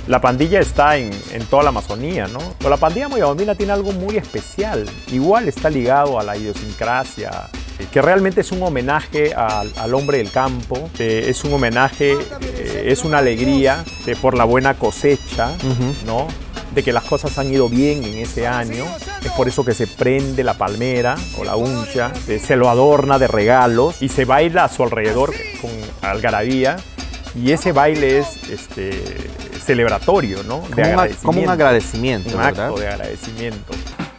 La pandilla está en toda la Amazonía, ¿no? Pero la pandilla moyabambina tiene algo muy especial. Igual está ligado a la idiosincrasia, que realmente es un homenaje al hombre del campo, es un homenaje, es una alegría por la buena cosecha, ¿no? De que las cosas han ido bien en ese año. Es por eso que se prende la palmera o la uncha, se lo adorna de regalos y se baila a su alrededor con algarabía. Y ese baile es celebratorio, ¿no? De agradecimiento. Como un agradecimiento, un ¿verdad? acto de agradecimiento.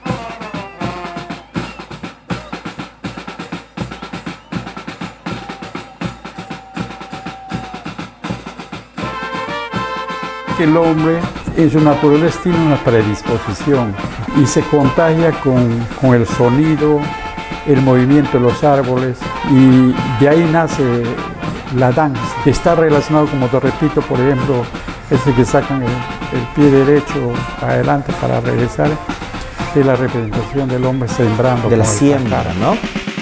El hombre en su naturaleza tiene una predisposición y se contagia con el sonido, el movimiento de los árboles, y de ahí nace la danza. Está relacionado, como te repito, por ejemplo, ese que sacan el pie derecho adelante para regresar, es la representación del hombre sembrando. De la siembra, ¿no?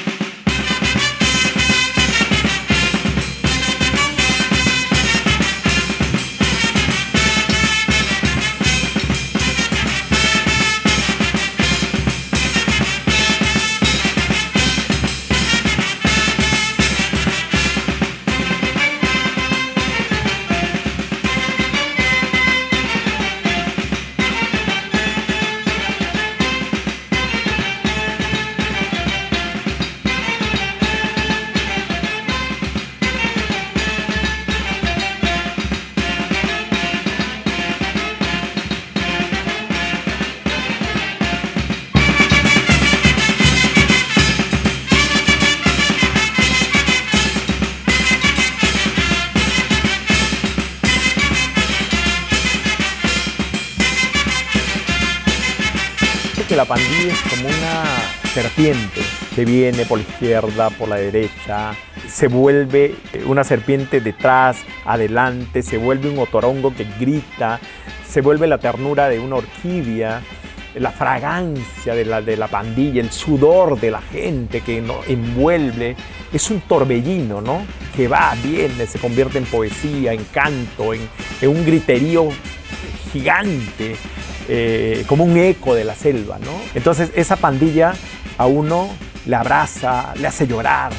Que la pandilla es como una serpiente que viene por la izquierda, por la derecha, se vuelve una serpiente detrás, adelante, se vuelve un otorongo que grita, se vuelve la ternura de una orquídea, la fragancia de la pandilla, el sudor de la gente que nos envuelve. Es un torbellino, ¿no? Que va, viene, se convierte en poesía, en canto, en un griterío gigante. Como un eco de la selva, ¿no? Entonces esa pandilla a uno le abraza, le hace llorar,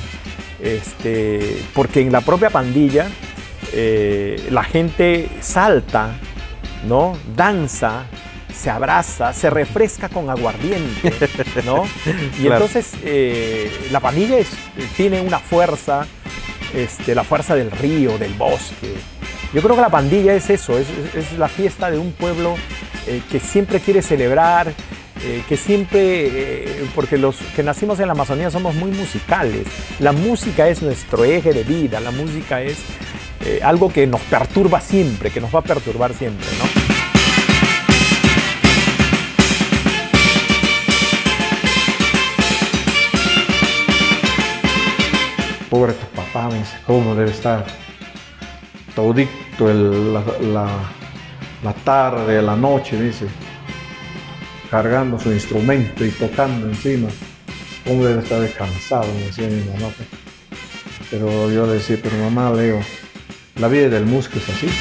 porque en la propia pandilla la gente salta, ¿no? Danza, se abraza, se refresca con aguardiente, ¿no? Y claro. Entonces la pandilla tiene una fuerza, la fuerza del río, del bosque. Yo creo que la pandilla es eso, es la fiesta de un pueblo que siempre quiere celebrar, que siempre, porque los que nacimos en la Amazonía somos muy musicales. La música es nuestro eje de vida, la música es algo que nos perturba siempre, que nos va a perturbar siempre, ¿no? Pobre tu papá, me dice, ¿cómo debe estar? Todito la tarde, la noche, dice, cargando su instrumento y tocando encima. ¿Cómo debe estar descansado? Me decía mi mamá. Pero yo le decía, pero mamá, le digo, la vida del músico es así.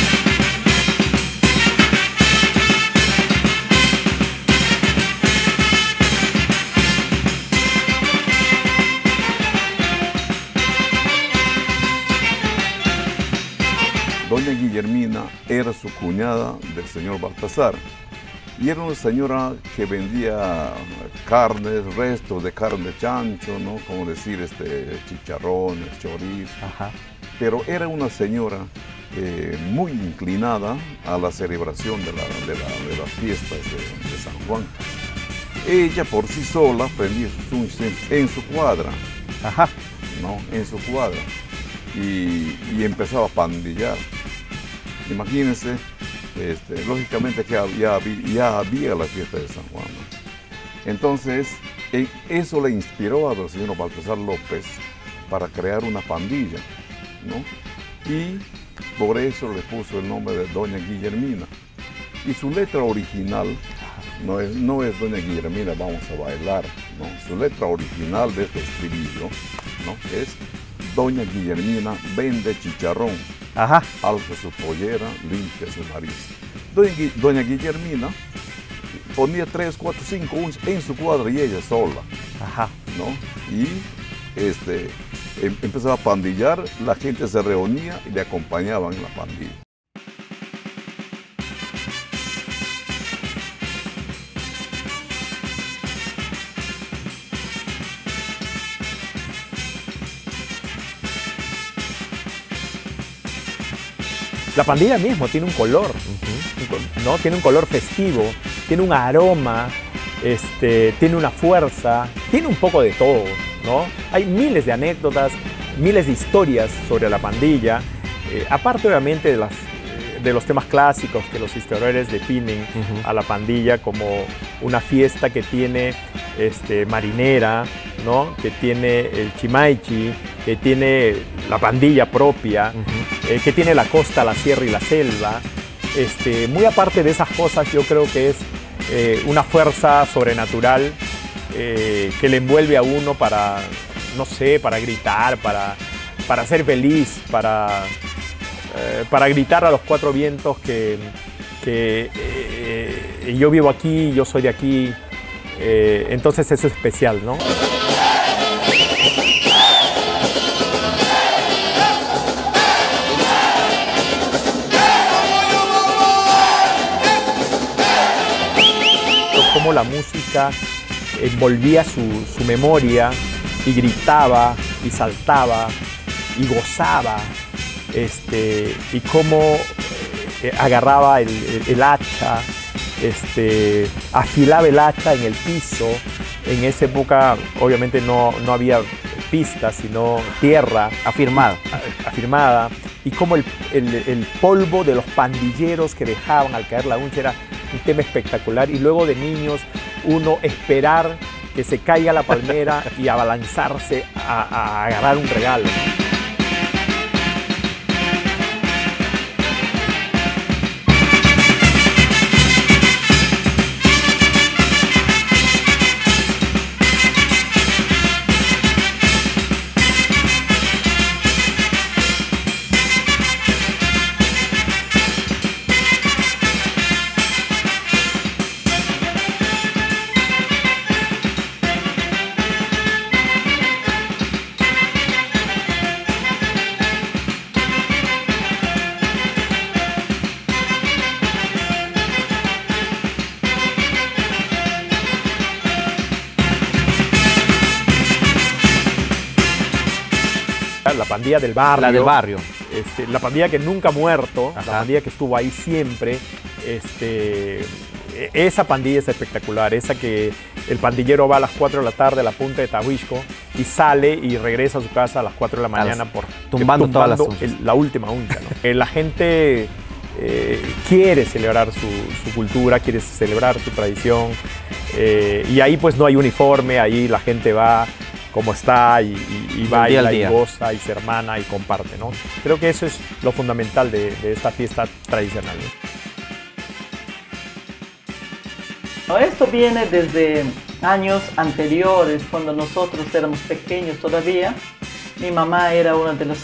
Doña Guillermina era su cuñada del señor Baltasar y era una señora que vendía carnes, restos de carne de chancho, ¿no? Como decir, chicharrones, chorizo. Ajá. Pero era una señora muy inclinada a la celebración de las fiestas de San Juan. Ella por sí sola prendía sus unces en su cuadra. Ajá. ¿No? En su cuadra. Y empezaba a pandillar. Imagínense, lógicamente que ya había la fiesta de San Juan, ¿no? Entonces, eso le inspiró al señor Baltasar López para crear una pandilla, ¿no? Y por eso le puso el nombre de Doña Guillermina. Y su letra original no es Doña Guillermina, vamos a bailar, ¿no? Su letra original de este estribillo, ¿no? Es Doña Guillermina vende chicharrón. Ajá. alza su pollera, limpia su nariz. Doña Guillermina ponía 3, 4, 5 en su cuadra y ella sola, Ajá. ¿no? Y empezaba a pandillar, la gente se reunía y le acompañaban en la pandilla. La pandilla mismo tiene un color, ¿no? Tiene un color festivo, tiene un aroma, tiene una fuerza, tiene un poco de todo, ¿no? Hay miles de anécdotas, miles de historias sobre la pandilla, aparte obviamente de los temas clásicos que los historiadores definen a la pandilla como una fiesta que tiene marinera, ¿no? Que tiene el chimaichi, que tiene la pandilla propia, que tiene la costa, la sierra y la selva. Muy aparte de esas cosas, yo creo que es una fuerza sobrenatural que le envuelve a uno para, no sé, para gritar, para ser feliz, para gritar a los cuatro vientos que yo vivo aquí, yo soy de aquí. Entonces eso es especial, ¿no? Cómo la música envolvía su memoria y gritaba y saltaba y gozaba, y cómo agarraba el hacha, afilaba el hacha en el piso. En esa época obviamente no había pistas, sino tierra afirmada, y cómo el polvo de los pandilleros que dejaban al caer la uncha era un tema espectacular. Y luego de niños uno esperar que se caiga la palmera y abalanzarse a agarrar un regalo, ¿no? La pandilla del barrio. La del barrio. La pandilla que nunca ha muerto, Ajá. la pandilla que estuvo ahí siempre. Esa pandilla es espectacular, esa que el pandillero va a las 4 de la tarde a la punta de Tahuixco y sale y regresa a su casa a las 4 de la mañana tumbando todas las unchas. La última uncha, ¿no? La gente quiere celebrar su cultura, quiere celebrar su tradición, y ahí pues no hay uniforme, ahí la gente va como está y baila y goza y se hermana y comparte, ¿no? Creo que eso es lo fundamental de esta fiesta tradicional, ¿no? Esto viene desde años anteriores, cuando nosotros éramos pequeños todavía. Mi mamá era una de las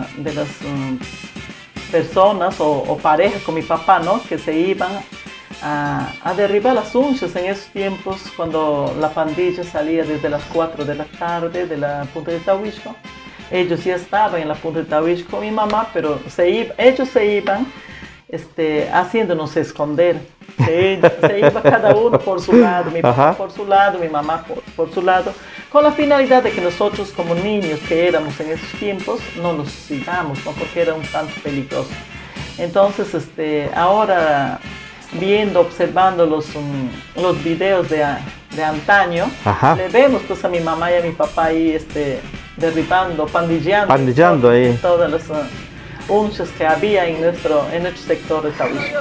personas o parejas con mi papá, ¿no? Que se iban a derribar las unchas en esos tiempos, cuando la pandilla salía desde las 4 de la tarde de la punta de Tahuixco. Ellos ya estaban en la punta de Tahuixco, mi mamá, pero ellos se iban haciéndonos esconder. Se iba cada uno por su lado, mi papá por su lado, mi mamá por su lado, con la finalidad de que nosotros como niños que éramos en esos tiempos no los sigamos, ¿no? Porque era un tanto peligroso. Entonces, ahora observando los videos de antaño, le vemos pues a mi mamá y a mi papá ahí derribando, pandillando ahí todas las unchas que había en nuestro sector de Tahuixco.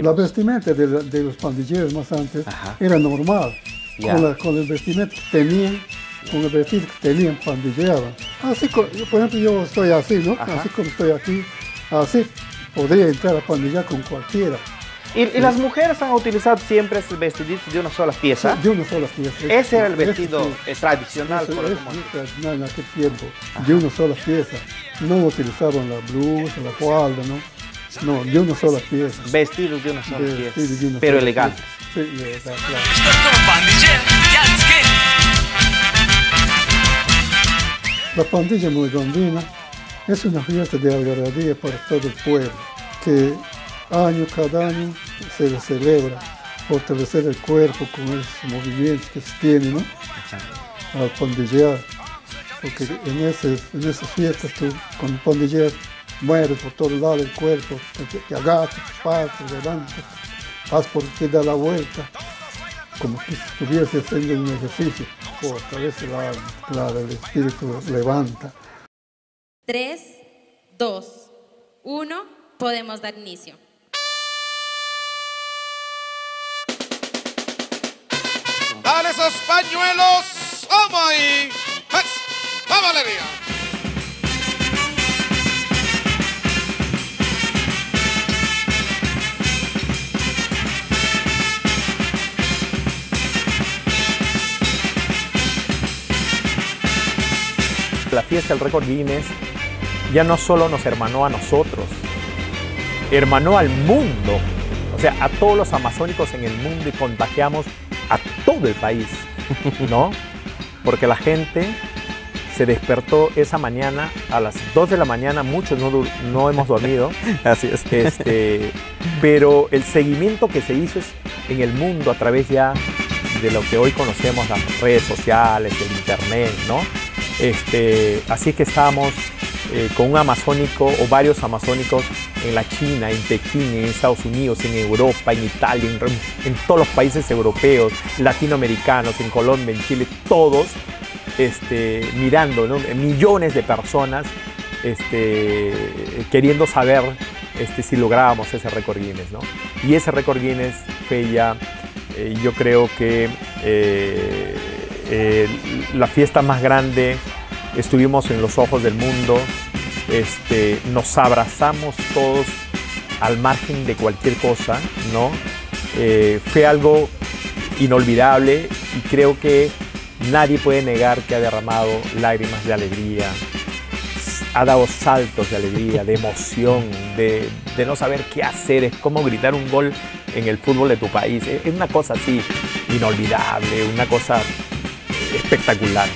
La vestimenta de los pandilleros más antes Ajá. era normal. Ya. Con el vestimenta que tenían, con el vestido que tenían, pandilleaban. Así, por ejemplo, yo estoy así, ¿no? Ajá. Así como estoy aquí, así podría entrar a pandillar con cualquiera. Y las mujeres han utilizado siempre ese vestidito de una sola pieza. De una sola pieza. Ese era el vestido tradicional. Eso por es eso. muy tradicional en aquel tiempo, de una sola pieza. No utilizaban la blusa, la falda, ¿no? No, de una sola pieza. Vestidos de una sola pieza. Vestidos de una Pero sola elegantes. pieza. Sí, claro. La pandilla moigandina es una fiesta de algarabía para todo el pueblo, que cada año se le celebra, fortalecer el cuerpo con esos movimientos que se tienen, ¿no? Al pandillear, porque en esas fiestas tú, cuando pandilleas, mueves por todos lados el cuerpo, te agachas, te partes, te levantas, vas por ti, da la vuelta, como que estuviese haciendo un ejercicio, fortalece el alma, claro, el espíritu levanta. 3, 2, 1, podemos dar inicio. ¡Dale esos pañuelos! ¡Vamos ahí! ¡Vamos, Valeria! La fiesta del récord Guinness ya no solo nos hermanó a nosotros, hermanó al mundo, o sea, a todos los amazónicos en el mundo, y contagiamos a todo el país, ¿no? Porque la gente se despertó esa mañana a las 2 de la mañana, muchos no hemos dormido. Así es. Pero el seguimiento que se hizo es en el mundo a través ya de lo que hoy conocemos, las redes sociales, el internet, ¿no? Así que estábamos con un amazónico o varios amazónicos en la China, en Pekín, en Estados Unidos, en Europa, en Italia, en todos los países europeos, latinoamericanos, en Colombia, en Chile, todos mirando, ¿no? Millones de personas queriendo saber si lográbamos ese récord Guinness, ¿no? Y ese récord Guinness fue ya, yo creo que la fiesta más grande. Estuvimos en los ojos del mundo, nos abrazamos todos al margen de cualquier cosa, ¿no? Fue algo inolvidable y creo que nadie puede negar que ha derramado lágrimas de alegría, ha dado saltos de alegría, de emoción, de no saber qué hacer, es como gritar un gol en el fútbol de tu país, es una cosa así inolvidable, una cosa espectacular.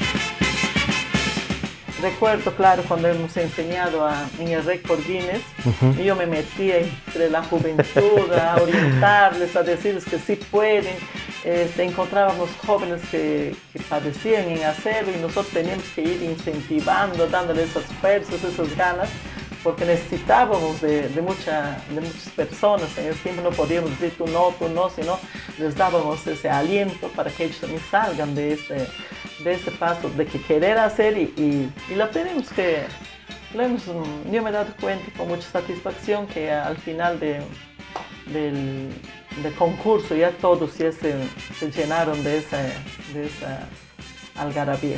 Recuerdo, claro, cuando hemos enseñado en el récord Guinness, yo me metí entre la juventud a orientarles, a decirles que sí pueden. Encontrábamos jóvenes que padecían en hacerlo y nosotros teníamos que ir incentivando, dándoles esas fuerzas, esas ganas, porque necesitábamos de muchas personas. En ese tiempo no podíamos decir tú no, sino les dábamos ese aliento para que ellos también salgan de ese paso de que querer hacer y lo tenemos que, yo me he dado cuenta con mucha satisfacción que al final del concurso ya todos ya se llenaron de esa algarabía.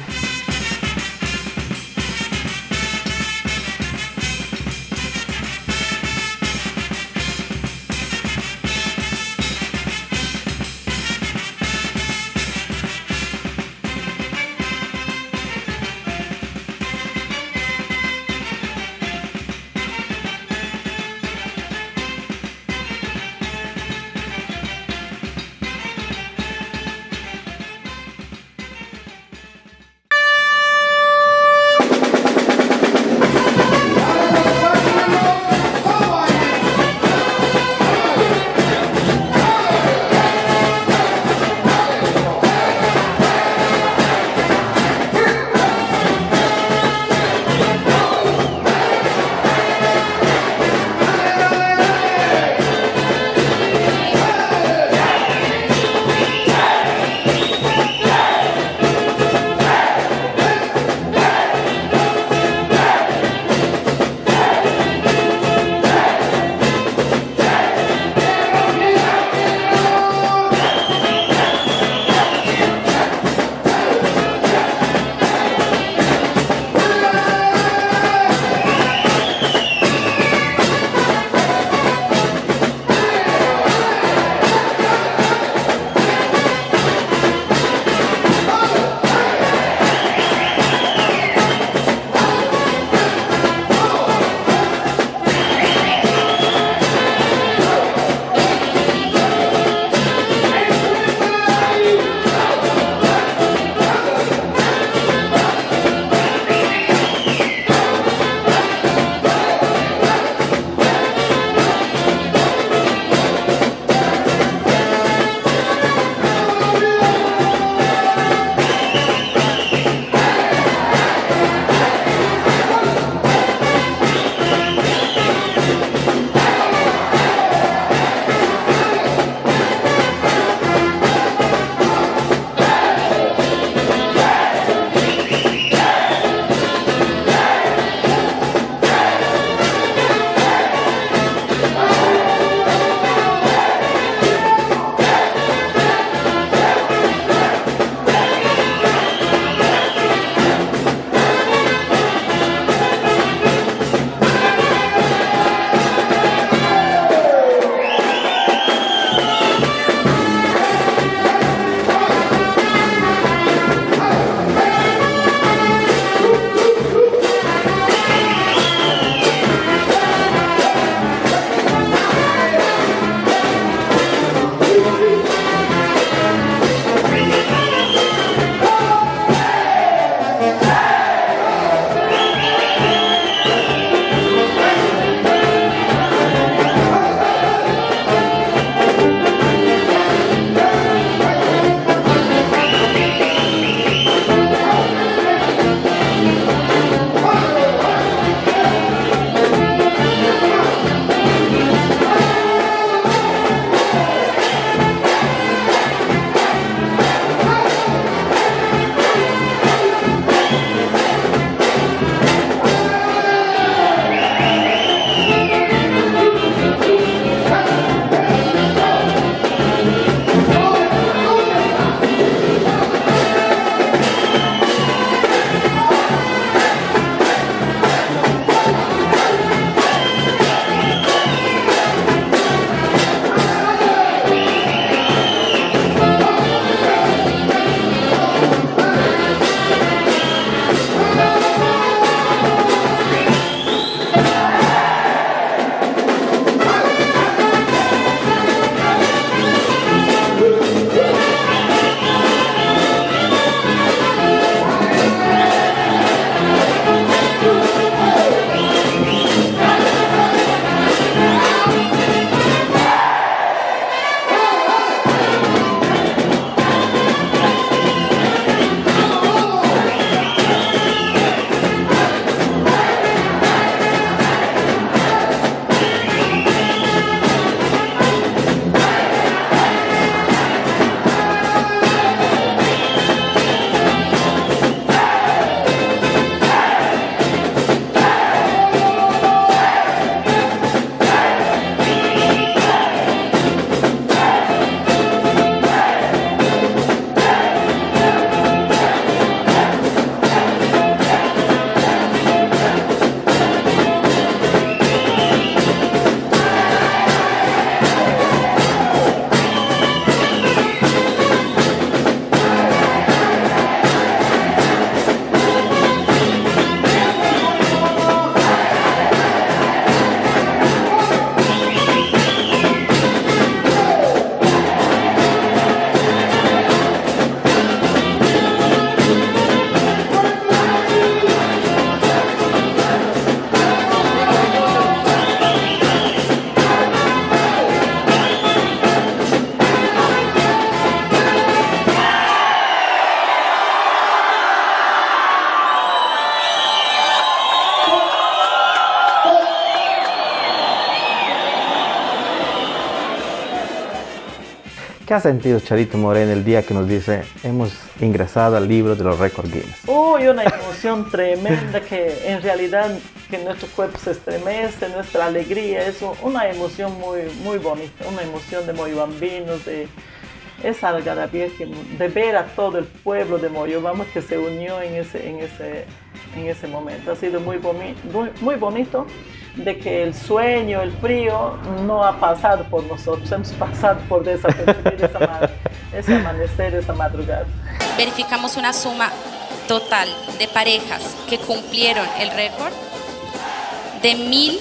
¿Qué ha sentido Charito Moreno el día que nos dice hemos ingresado al libro de los récords Guinness? Uy, una emoción tremenda que en realidad que nuestro cuerpo se estremece, nuestra alegría, es una emoción muy bonita, una emoción de moyobambinos, de esa algarabía de ver a todo el pueblo de Moyobamba que se unió en ese momento. Ha sido muy bonito de que el sueño, el frío no ha pasado por nosotros, hemos pasado por desapercibir ese amanecer, esa madrugada. Verificamos una suma total de parejas que cumplieron el récord de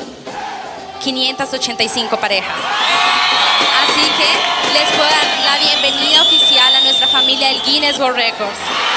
1.585 parejas. Así que les puedo dar la bienvenida oficial a nuestra familia del Guinness World Records.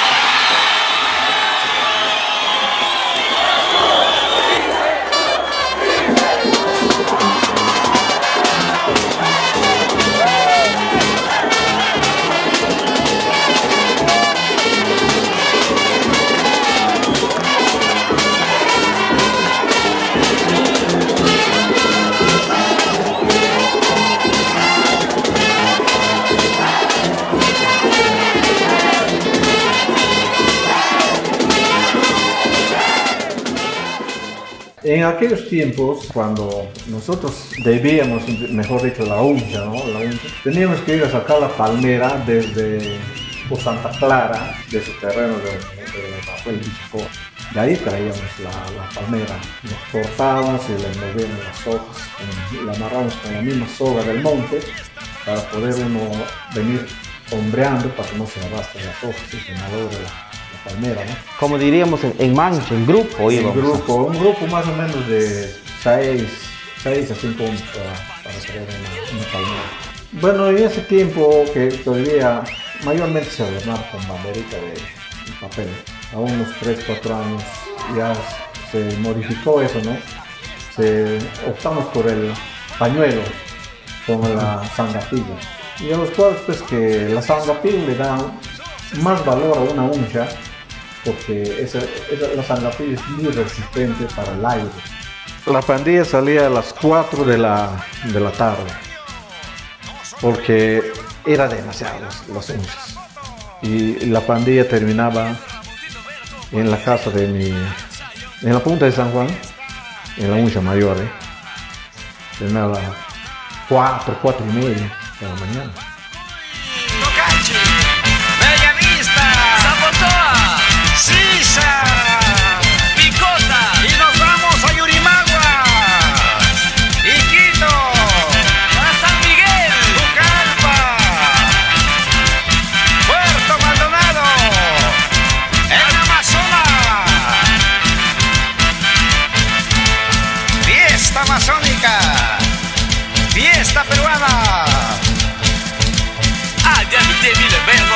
En aquellos tiempos, cuando nosotros debíamos, mejor dicho, la uncha, ¿no? La uncha, teníamos que ir a sacar la palmera desde Santa Clara, de su terreno de Rafael Bichicó. De ahí traíamos la palmera, nos cortábamos y le movíamos las hojas, la amarramos con la misma soga del monte para poder uno venir hombreando para que no se arrastren las hojas y se malogre la palmera, ¿no? Como diríamos en mancha, en grupo. En grupo, un grupo más o menos de 6 a 5 hombres para crear una palmera. Bueno, en ese tiempo que todavía mayormente se adornaba con banderita de papel, a unos 3-4 años ya se modificó eso, ¿no? Optamos por el pañuelo con la sangapilla. Y a los cuales pues que la sangapilla le da más valor a una uncha porque la sangapilla es muy resistente para el aire. La pandilla salía a las 4 de la tarde porque era demasiado las unchas. Y la pandilla terminaba en la casa en la punta de San Juan, en la uncha mayor, terminaba a las 4:30 de la mañana. Amazónica, fiesta peruana. Allá mi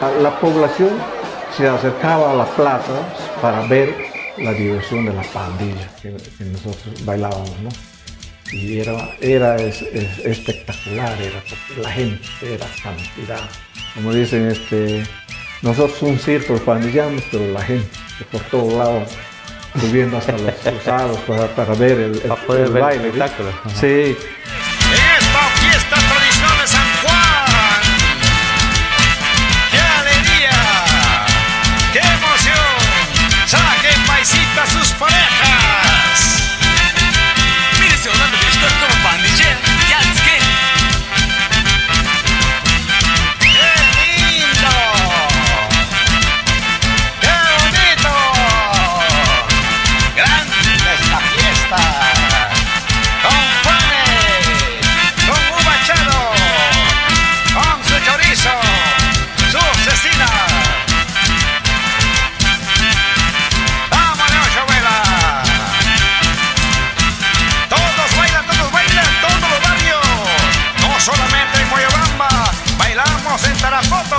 La población se acercaba a las plazas para ver la diversión de la pandilla que nosotros bailábamos, ¿no? Y era espectacular, porque la gente era cantidad. Como dicen, nosotros un circo pandillamos, pero la gente por todos lados, subiendo hasta los cruzados para ver el baile, el espectáculo. Sí. En esta fiesta tradicional de San Juan, ¡qué alegría! ¡Qué emoción! ¡Saquen paisita sus parejas! Mire, se hablando de esto como pandillero, ya es que... ¡Qué lindo! ¡Qué bonito! ¡Grande esta fiesta! ¡Con panes! ¡Con uvachado! ¡Con su chorizo! ¡Su cecina! ¡Vámonos, abuela! Todos bailan, todos los barrios. No solamente en Moyobamba, bailamos en Tarapoto.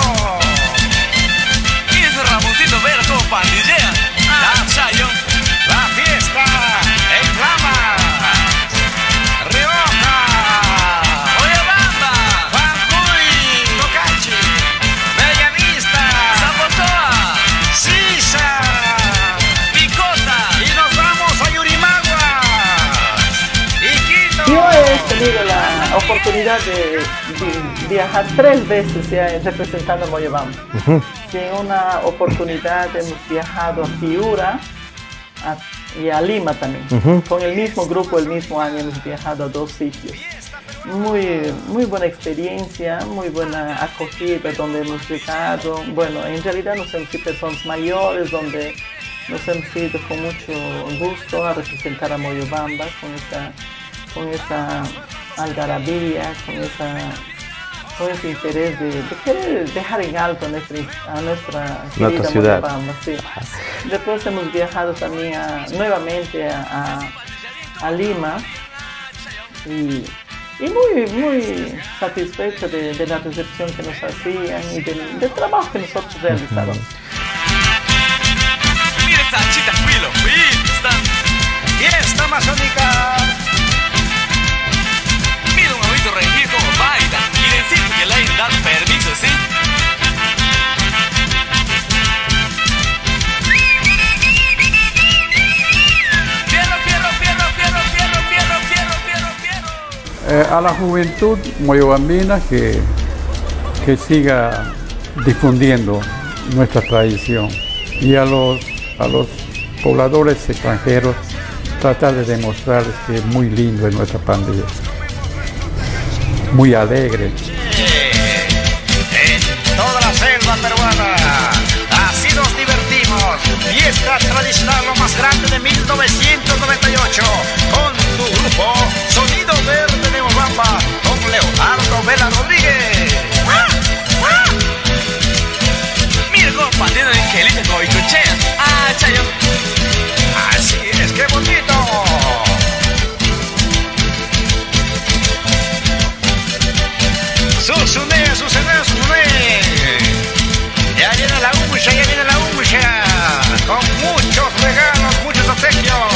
Y ese Ramoncito Vera como pandillea. La Chayo. La fiesta en Rama. Rioja. Moyobamba. Juancuy. Tocachi. Bellavista. Zapotoa. Sisa. Picota. Y nos vamos a Yurimagua. Iquitos. Yo he tenido la oportunidad de viajar 3 veces ya representando a Moyobamba. Y en una oportunidad hemos viajado a Piura y a Lima también. Con el mismo grupo, el mismo año hemos viajado a 2 sitios. Muy buena experiencia, muy buena acogida donde hemos llegado. Bueno, en realidad nos hemos sido personas mayores, donde nos hemos ido con mucho gusto a representar a Moyobamba con esa algarabía, con ese interés de querer dejar en alto a nuestra querida Moyobamba. Sí. Después hemos viajado también nuevamente a Lima y muy satisfecho de la recepción que nos hacían y del trabajo que nosotros realizábamos. Mira esta chita, filo, fiesta masónica. Mira un ojito regir como baila y decir que le han dado permiso, ¿sí? A la juventud moyobambina que siga difundiendo nuestra tradición, y a los pobladores extranjeros tratar de demostrarles que es muy lindo en nuestra pandilla, muy alegre. En toda la selva peruana así nos divertimos. Fiesta tradicional lo más grande de 1998 con tu grupo Sonido Verde de Moyobamba con Leonardo Vela Rodríguez. Mira cómo pandero de Angelita Coicochea. Ah, Chayo. Así es, qué bonito. Susuné. Ya viene la humusha, con muchos regalos, muchos obsequios.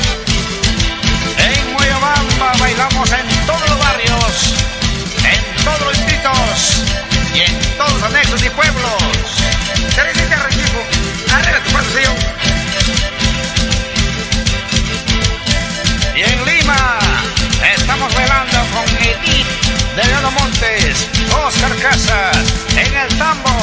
En Moyobamba bailamos en todos los barrios, en todos los distritos y en todos los anexos y pueblos. Y en Lima estamos bailando con Edith de León Montes, Oscar Casas, en el tambo.